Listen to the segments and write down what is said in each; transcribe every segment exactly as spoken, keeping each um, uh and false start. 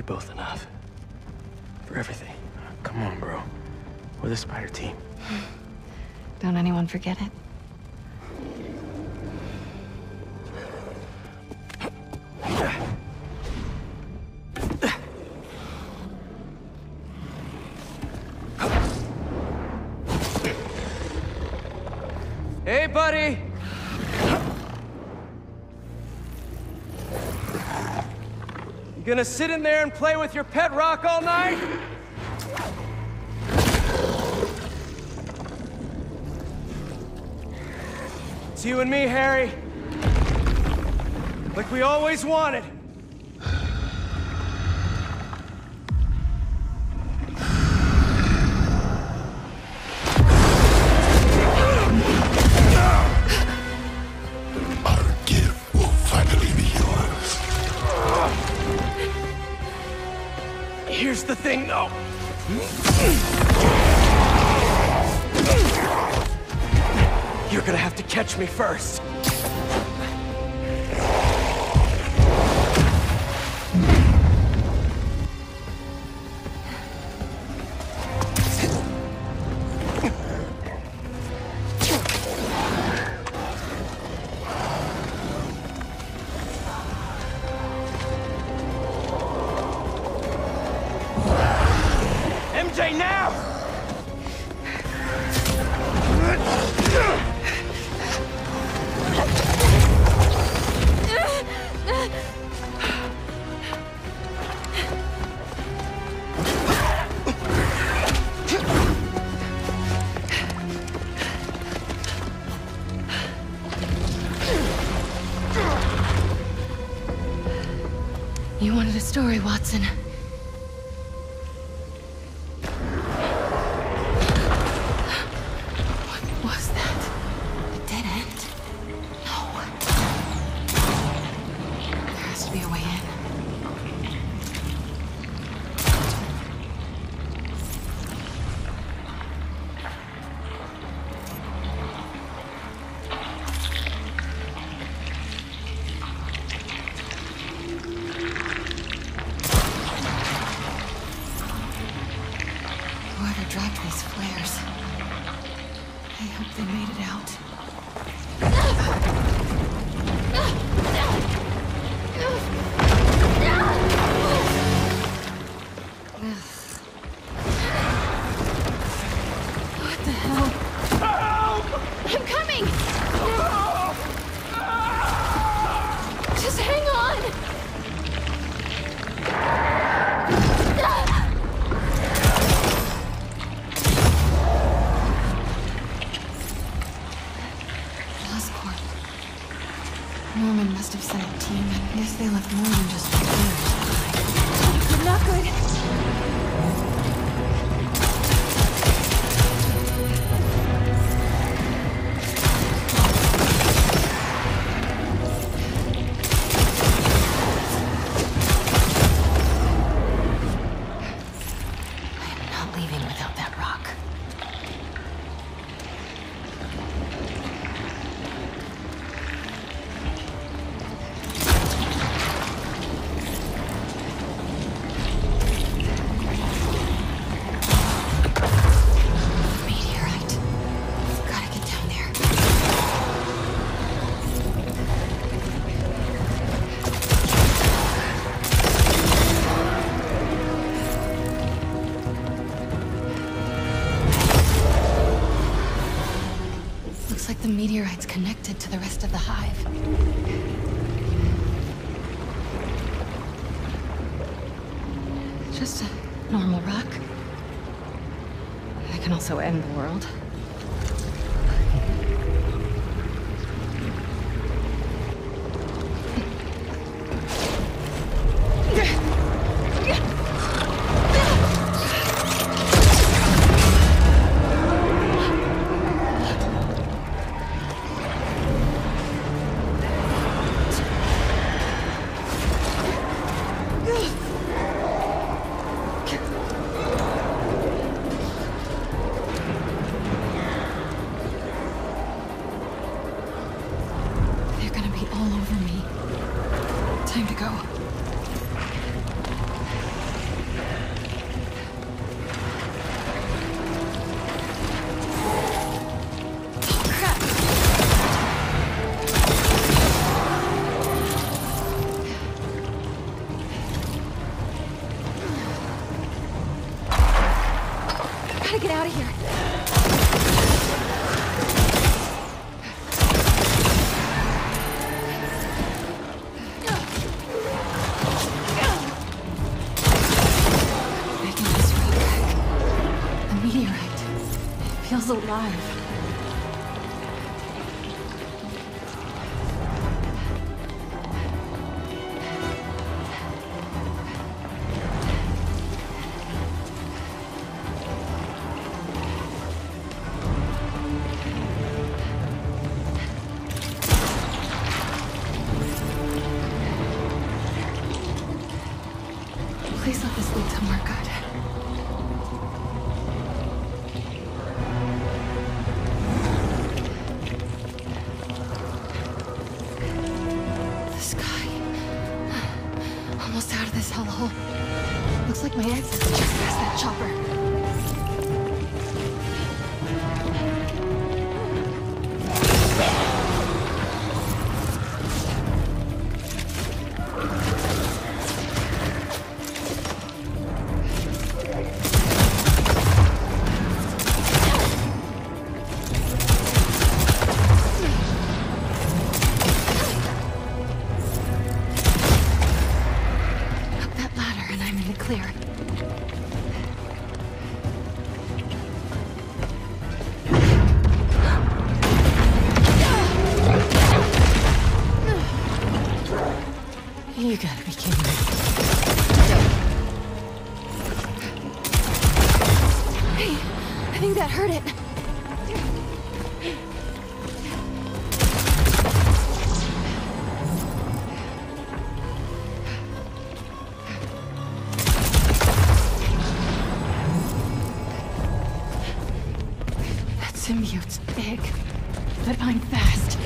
both enough. For everything. Come on, bro. We're the Spider team. Don't anyone forget it. Hey, buddy! You gonna sit in there and play with your pet rock all night? It's you and me, Harry. Like we always wanted. Here's the thing, though. You're gonna have to catch me first. M J, now! You wanted a story, Watson. What was that? A dead end? No. There has to be a way in. Whoever dropped these flares, I hope they made it out. What the hell? I'm coming! Just hang on! Oscorp. Norman must have sent a team. I guess they left more than just flares behind. Not good. I am not leaving without that rock. Meteorite. Gotta get down there. Looks like the meteorite's connected to the rest of the hive. Just a normal rock. It can also end the world. They're gonna be all over me. Time to go. alive. Please let this lead somewhere good. The sky. Almost out of this hellhole. Looks like my exit is just past that chopper. Clear. You gotta be kidding me. Hey, I think that hurt it. Symbiote's big, but I'm fast.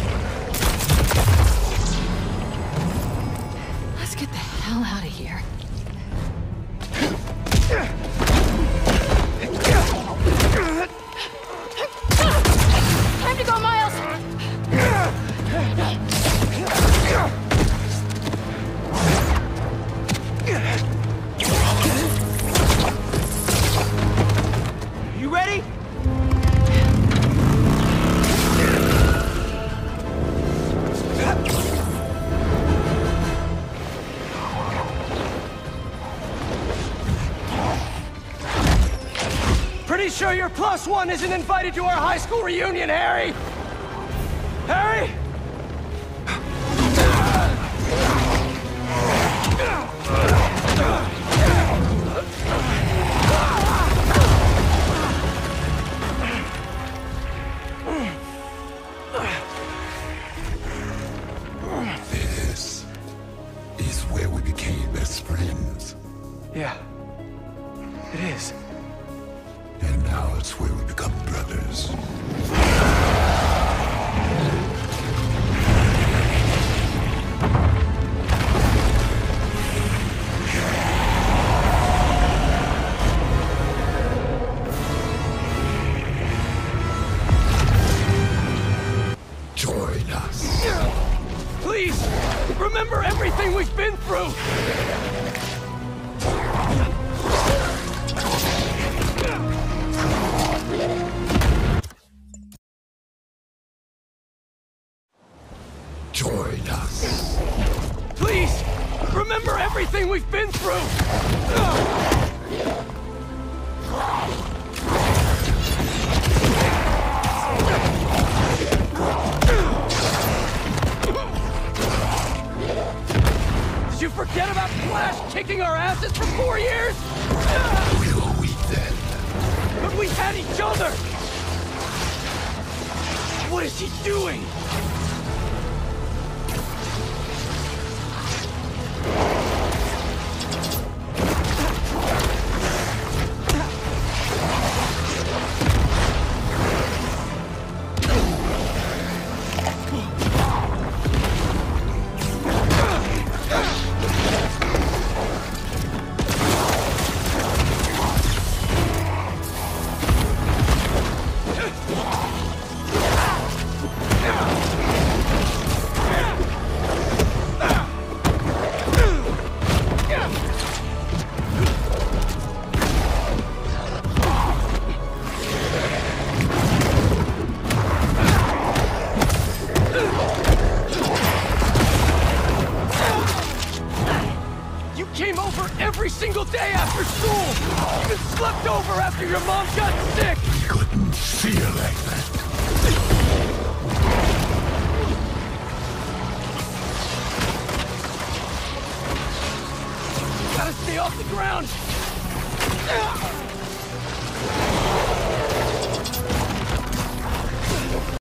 Let's get the hell out of here. Time to go, Miles! You ready? Pretty sure your plus one isn't invited to our high school reunion, Harry! Harry! This is where we became best friends. Yeah, it is. And now it's where we become brothers. Join us. Please, remember everything we've been through! Join us. Please, remember everything we've been through! Did you forget about Flash kicking our asses for four years? Will we then? But we had each other! What is he doing? Every single day after school! Even slept over after your mom got